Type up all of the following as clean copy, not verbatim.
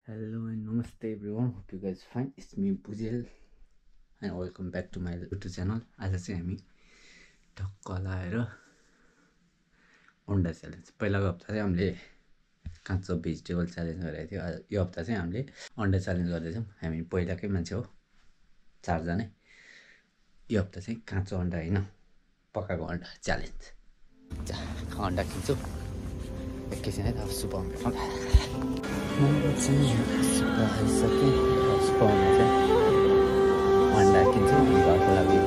Hello and namaste everyone. Hope you guys fine. It's me Bujel and welcome back to my YouTube channel. आज चाहिँ हामी ढक्क लाएर अन्डा challenge पहिलाको हप्ता चाहिँ हामीले काँचो भेजिटेबल च्यालेन्ज गरेको थियो। यो हप्ता चाहिँ हामीले अन्डा च्यालेन्ज गर्दैछौँ। हामी पहिलाकै मान्छे हो 4 जना। यो हप्ता चाहिँ काँचो अन्डा हैन पकाएको अन्डा च्यालेन्ज। अन्डा किन्छु एकैछिन है त सुपाउनु आइसकेँ। सुपाउनु चाहिँ अन्डा किन्छु घरको लागि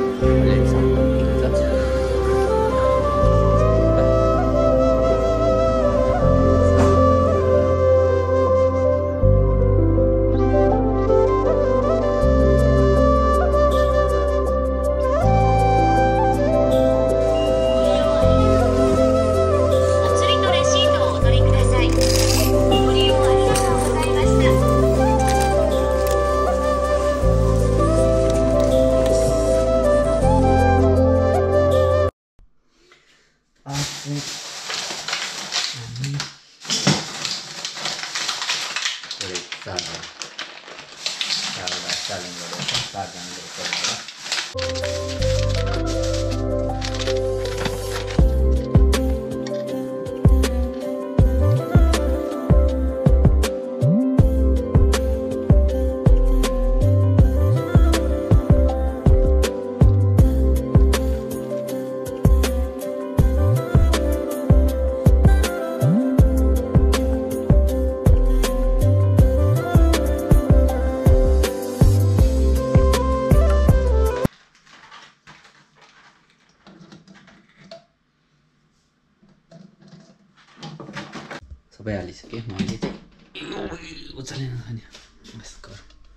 सबै हालिसकेँ। मैले चाहिँ उचालेन खाने बस गर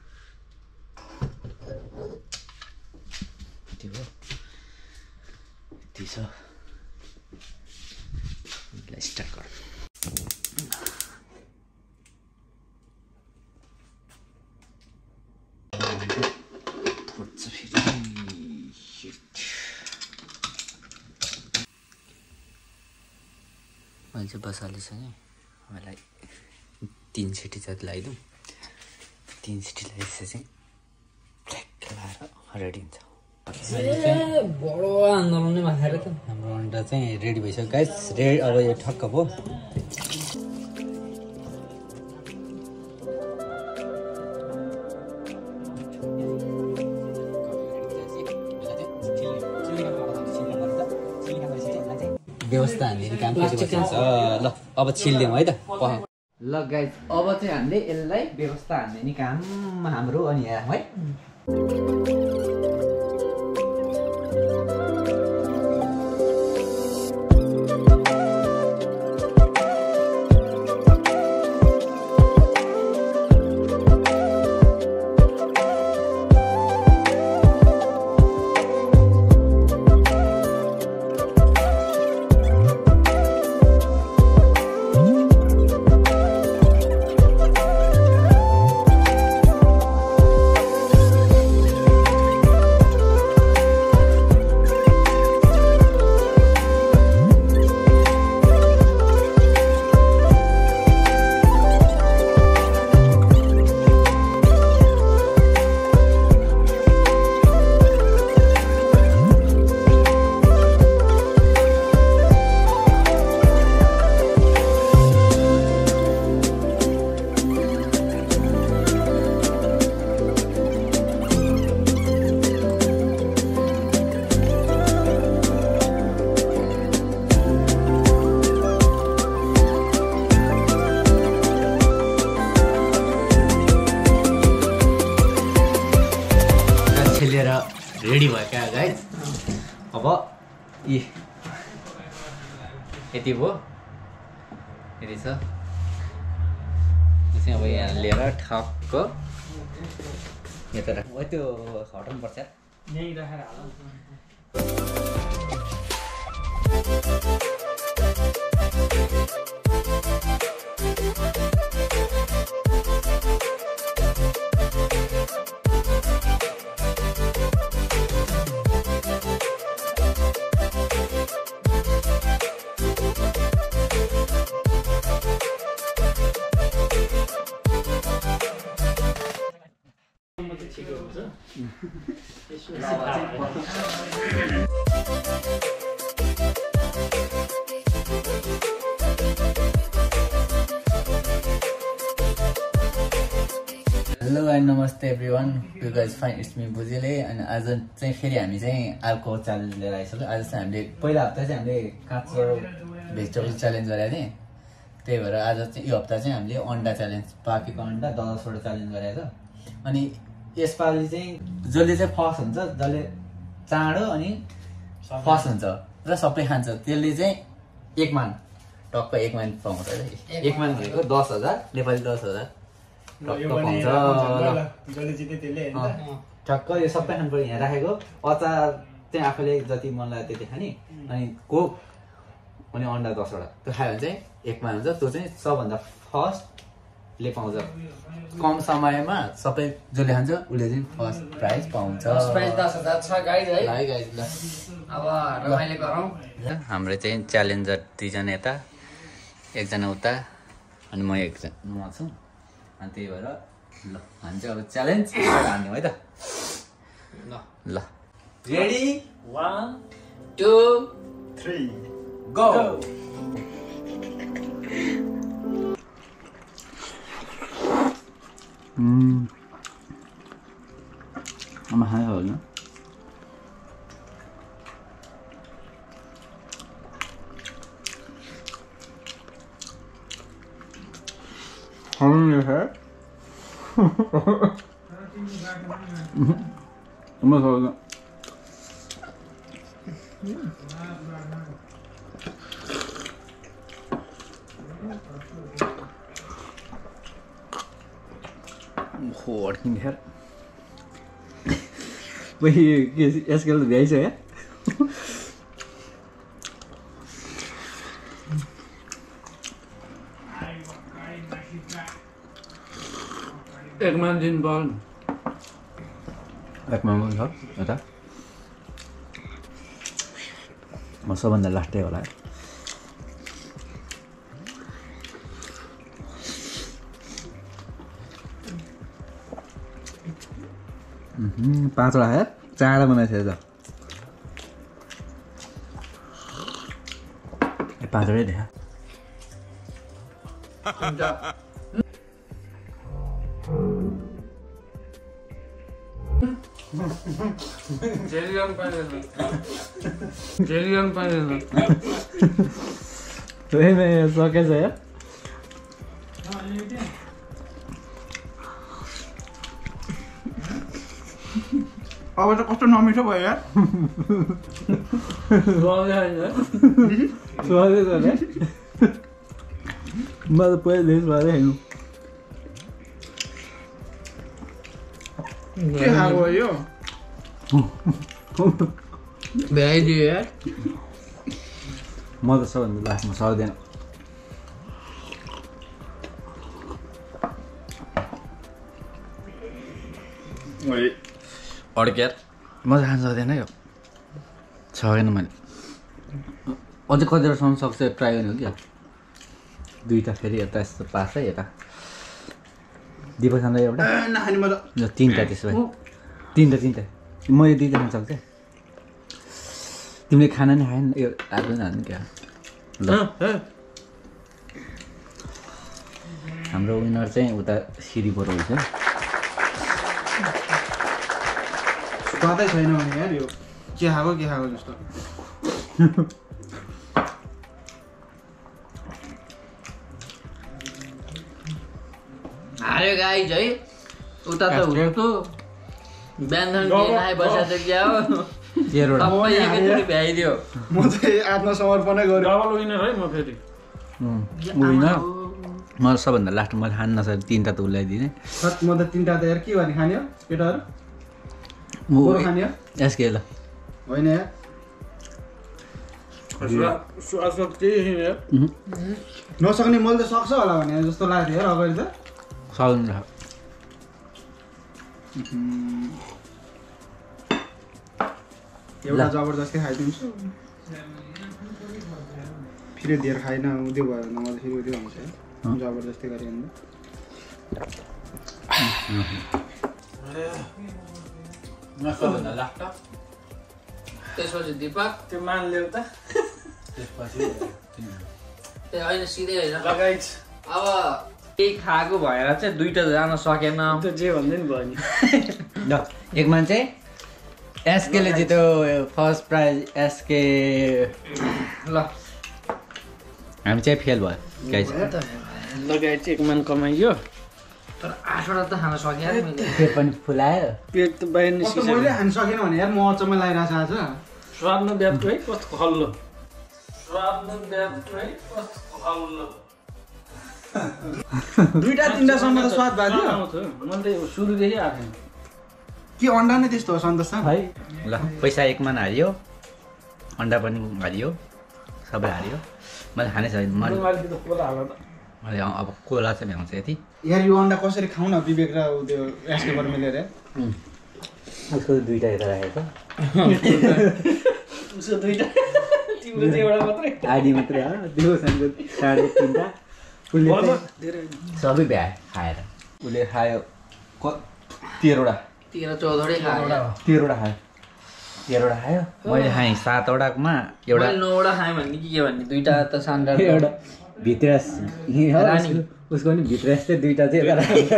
यति हो यति छ। स्टार्ट गर मैले चाहिँ बस हालिसकेँ। मलाई 3 सिटी जति लगाइदिउँ। 3 सिटी लगाएपछि चाहिँ ठ्याक्क लाएर रेडी हुन्छ। बडो आन्दोलन नै माखेर त हाम्रो अन्डा चाहिँ रेडी भइसक्यो गाइस। रेडी अब यो ठक्क भयो। व्यवस्था हामीले काम गरिरहेको छ। ल अब छिल्दिउँ है त। ल गाइस अब चाहिँ हामीले यसलाई व्यवस्था हान्ने नि काम हाम्रो अनि यहाँ है। रेडी भयो क्या गाइस। अब यति भयो यति छ। चाहिँ अब यहाँ लिएर ठक्क यता राख्नु। त्यो हटाउनु पर्छ यहीँ राखेर हाल। छिटो हुन्छ हेलो एन्ड नमस्ते everyone, you guys fine, it's me Bujhele. अनि आज चाहिँ फेरि हामी चाहिँ अर्को च्यालेन्ज लिएर आइसक्यो। आज चाहिँ हामीले पहिला हप्ता चाहिँ हामीले काँचो भेजिटेबल च्यालेन्ज गरेको थियौँ, त्यही भएर आज चाहिँ यो हप्ता चाहिँ हामीले अन्डा च्यालेन्ज, पाकेको अन्डा 10वटा च्यालेन्ज गरेको छ। अनि यसपालि चाहिँ जसले चाहिँ फर्स्ट हुन्छ, जसले चाँडो अनि फर्स्ट हुन्छ र सबै खान्छ, त्यसले चाहिँ 1 मान, टक्क 1 मान पाउँछ। 1 मान भनेको 10,000 नेपाली 10,000 टक्क पाउँछ। टक्क यो सबै खानु पर्यो। यहाँ राखेको अचार चाहिँ आफूले जति मन लाग्यो त्यति खाने, अनि कोक अनि अन्डा 10वटा, त्यो खायो भने चाहिँ 1 मान हुन्छ। त्यो चाहिँ सबभन्दा फर्स्टले पाउँछ। कम समयमा सबै जसले खान्छ उसले चाहिँ फर्स्ट प्राइज पाउँछ। 10,000 छ गाइज है। ल अब रमाइलो गरौँ। हाम्रो चाहिँ च्यालेन्जर 2 जना यता, 1 जना उता, अनि म छु। अनि त्यही भएर ल हामी चाहिँ अब च्यालेन्ज हान्ने है त। ल रेडी 1 2 3 गो। आमा खायो होइन Hamle här. Vad sa du? Hård kring här. Jag ska väl säga. एक मान दिन बल 1 मान छ यता। म सबभन्दा लास्टै होला। पाँचवटा है, चारवटा बनाएको थियो त। 5वटै देखा। जेलियन पाइदैन त्यही सकेछ यार। अब त कस्तो नमिठो भयो यार। स्वादै छ नि। म त पहिल्यै स्वादै खानु। के खाएको यो? भ्याइदियो यार। म त सबभन्दा लास्टमा सक्दैन। अड्क्यार म त खान सक्दैन यो, सकेन मैले। अझै कतिवटासम्म सक्छ ट्राई गर्ने हो क्या। 2टा फेरि यता यस्तो पास है यता। दिपक खाँदा एउटा, नखाने म त 3टा त्यसो भए 3टा मैले 2टा खान सक्छ। तिमीले खाना नै खाएन यो आज पनि हाल्नु क्या। ल हाम्रो विनर चाहिँ उता सिरिपोर हुन्छ। स्वादै छैन भने यार यो के खाएको जस्तो। हार्यो गाइज है। उता त हुर्को बिहान खाइ बसेको क्या हो। 13वटा सबै एकैचोटि भ्याइदियो। म चाहिँ आत्मसमर्पणै गरेँ। डबल विनर है म फेरि। विनर। म सबभन्दा लास्ट मैले खान नसके 3टा त उसलाई दिने। म त 3टा त यार के गर्ने खाने हो केटाहरू? म खाने हो यसके ल होइन यार। स्वाद केही छैन यार। नसक्ने मैले त सक्छ होला भने जस्तो लाग्थ्यो यार अगाडि त। सक्नु र एउटा जबरजस्ती खाइदिन्छु, फेरि धेर खाइन उयो भयो भने मलाई फेरि उयो हुन्छ जबरजस्ती गरेँ भने। सबभन्दा लास्ट त्यसपछि दिपक त्यो मान्ल्यौ त त्यसपछि होइन सिधै होइन लगाइछ अब केही खाएको भएर चाहिँ दुईटा जान सकेन त्यो जे भन्दै नि भयो नि ल एक मान्छे एसकेले जित्यो फर्स्ट प्राइज एसके ल हामी चाहिँ फेल भयो गाइस लगाइ चाहिँ 1 मान कमाइयो तर 8वटा त खान सकेँ मैले पेट पनि फुलायो पेट त बाहिर कस्तो निस्किसक्यो मैले खान सकेन भने यार म अचम्म लागिरहेको छ आज स्वाद नब्यापको है कस्तो खल्लो स्वाद नब्यापको है कस्तो खल्लो दुईटा तिनटासम्म त स्वाद भएको थियो आउँथ्यो मैले त सुरुदेखि आएको थिएँ के अन्डा नै त्यस्तो हो सन्तोष सर है ल पैसा 1 मान हारियो अन्डा पनि हारियो सबै हारियो मैले खाने छैन मैले अलिकति त कोला हाल त मैले अब कोला चाहिँ भ्याउँछ यति यार यो अन्डा कसरी खाउँ न विवेक र त्यो एसकेबाट मिलेर उसको दुईटा यता राखेको उसको दुईटा तिम्रो चाहिँ एउटा मात्रै आधी मात्रै हो दिवसनको 3.5 उसले धेरै सबै भ्या खाएर उसले खायो 13वटा 13-14 खायो 13वटा खायो 13वटा खायो मैले खाएँ 7वटामा एउटा मैले 9वटा खाएँ भन्ने के भन्ने दुईटा त सान्डा एउटा भित्रास रानी। उसको पनि भित्रास चाहिँ दुईटा चाहिँ यता राखेको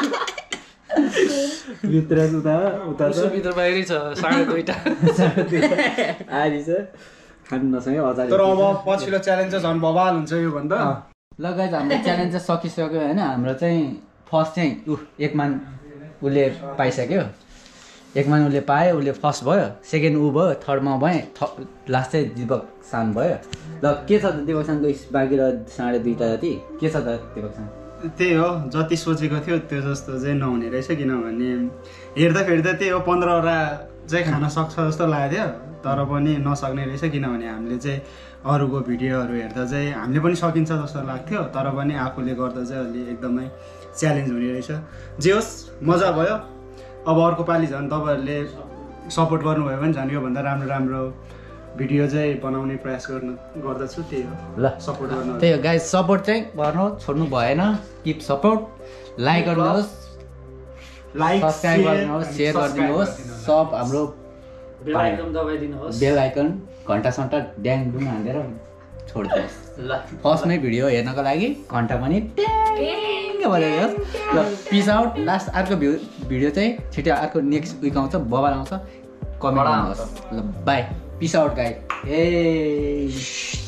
भित्रास उता उता उसको भित्र बाहिरै छ 2.5टा आधी छ खानु नसके अचार तर अब पछिल्लो च्यालेन्ज चाहिँ झन् बवाल हुन्छ यो भन्दा ल गाइज हाम्रो च्यालेन्ज चाहिँ सकिसक्यो होइन हाम्रो चाहिँ फर्स्ट चाहिँ 1 मान उसले पाइसक्यो 1 मान उसले पायो उसले फर्स्ट भयो सेकेन्ड ऊ भयो थर्डमा भएँ लास्ट चाहिँ दिपक सान भयो ल के छ त दिपक सानको बाँकी र 2.5टा जति के छ त दिपक सान त्यही हो जति सोचेको थियो त्यो जस्तो चाहिँ नहुने रहेछ किनभने हेर्दाखेरि त त्यही हो 15वटा चाहिँ खान सक्छ जस्तो लाग्यो तर पनि नसक्ने रहेछ किनभने हामीले चाहिँ अरूको भिडियोहरू हेर्दा चाहिँ हामीले पनि सकिन्छ जस्तो लाग्थ्यो तर पनि आफूले गर्दा चाहिँ अलि एकदमै च्यालेन्ज हुने रहेछ जे होस् मजा भयो अब अर्को पालि झन् तपाईँहरूले सपोर्ट गर्नुभयो भने झन् योभन्दा राम्रो राम्रो भिडियो चाहिँ बनाउने प्रयास गर्दछु त्यही हो ल सपोर्ट गर्नु त्यही हो गाइज सपोर्ट चाहिँ गर्नु छोड्नु भएन किप सपोर्ट लाइक गर्नुहोस् लाइक सब्सक्राइब गर्नुहोस् सेयर गरिदिनुहोस् सब हाम्रो बेल आइकन दबाइदिनुहोस् बेल आइकन घन्टा सन्टा ड्याङ डुङ हालेर छोडिदिनुहोस् ल फर्स्टमै भिडियो हेर्नको लागि घन्टा पनि ट्याङ्ग बजाइदिनुहोस् ल पिस आउट लास्ट अर्को भिडियो चाहिँ छिटो अर्को नेक्स्ट विक आउँछ बबाल आउँछ कमेन्ट गर्नुहोस् ल बाई पिस आउट गाइड ए